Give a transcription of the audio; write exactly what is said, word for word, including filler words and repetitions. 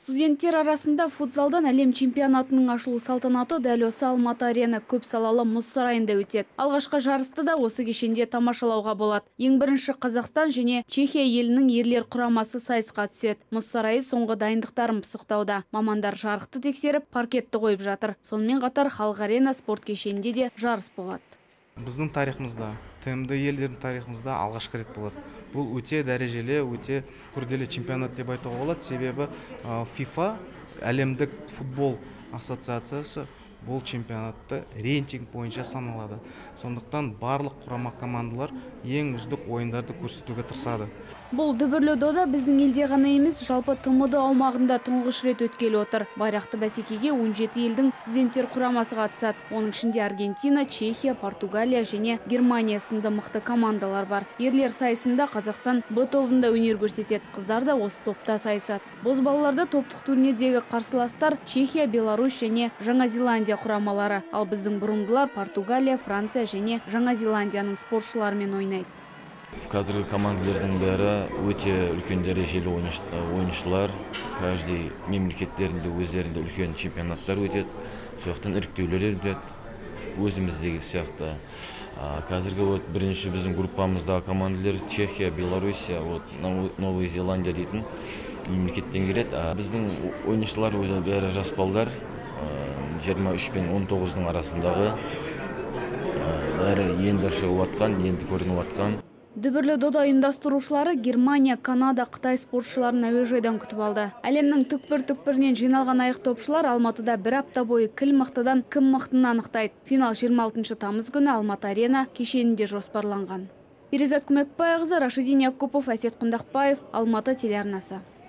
Студенттер арасында футзалдан әлем чемпионатының ашылу салтанаты дәл осы Алматы арена көп салалы мұз сарайында өтеді. Алғашқы жарысты да осы кешенде тамашалауға болады. Ең бірінші Қазақстан және Чехия елінің ерлер құрамасы сайысқа түседі. Мұз сарайы соңғы дайындықтарын пысықтауда. Мамандар жарықты тексеріп, паркетті қойып жатыр. Сонымен қатар халық арена спорт кешенінде де жарыс болады. Біздің тарихымызда, ТМД елдердің тарихымызда алғашқы рет болады. Бұл өте дәрежелі, өте күрделі чемпионат деп айтуға болады. Себебі FIFA, әлемдік футбол ассоциациясы бұл чемпионатты рейтинг бойынша саналады. Сондықтан барлық құрама командалар ең үздік ойындарды көрсетуге тырысады. Бұл дүбірлі дода біздің елде ғана емес, жалпы ТМД аумағында тұңғыш рет өткелі отыр. Байрақты бәсекеге он жеті елдің студенттер құрамасы қатысады. Оның ішінде Аргентина, Чехия, Португалия және Германия сынды мықты командалар бар. Ерлер сайысында Қазақстан Б тобында өнер көрсетеді. Қыздар да осы топта сайысады. Бозбалаларда топтық турнирдегі қарсыластар Чехия, Беларусь және Жаңа Зеландия құрамалары. Ал біздің бұрымдылар Португалия, Франция және Жаңа Зеландияның спортшыларымен ойнайды. Қазіргі командалардың бәрі өте үлкен дәрежелі ойыншылар. Каждый мемлекеттерінде өздерінде үлкен чемпионаттар өтеді. Сояқтан іріктеулер өтеді. Өзіміздегі сияқты. Қазіргі бірінші біздің группамыздағы командалар Чехия, Белоруссия, Новая Зеландия дейтін мемлекеттен келеді. Біздің ойыншылар өзі бәрі жас балдар, жиырма үш пен он тоғыздың арасындағы, бәрі енді шығып атқан, енді көрініп атқан. Дүбірлі дода ұйымдастырушылары Германия, Канада, Қытай спортшыларын әуежайдан күтіп алды. Әлемнің түкпір-түкпірінен жиналған аяқ топшылар Алматыда бір апта бойы кіл мықтыдан кім мықтыны анықтайды. Финал жиырма алтыншы тамыз күні Алматы арена кешенінде жоспарланған. Перизат Көмекбайқызы, Рашидин Якупов, Әсет Құндақбаев, Алматы телеарнасы.